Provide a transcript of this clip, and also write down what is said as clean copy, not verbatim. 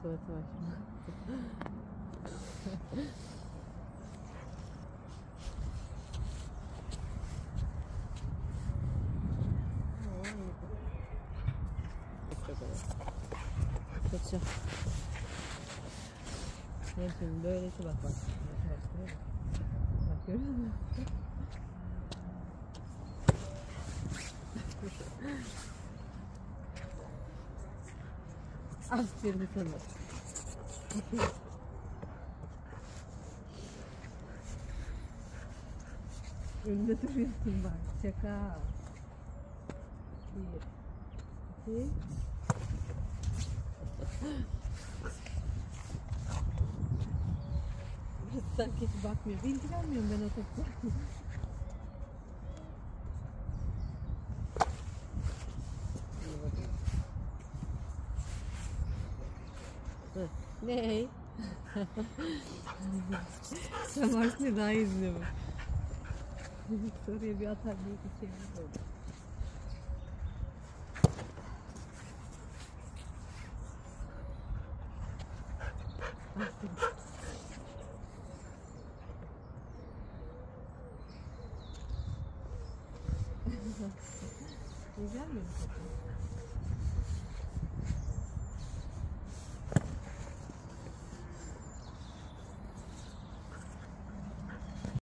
suratı var şimdi. Kaçacağım. Ne şimdi böylesi bak bak. Bak görüyor musun? Aferin sana. Önünde duruyorsun bak. Şaka. Bir, iki. Sanki hiç bakmıyor. İlgilenmiyorum ben o topla. Ne? Sen varsın daha iyi izliyorum. Soruya bir atar büyük bir şey oldu. Güzel mi?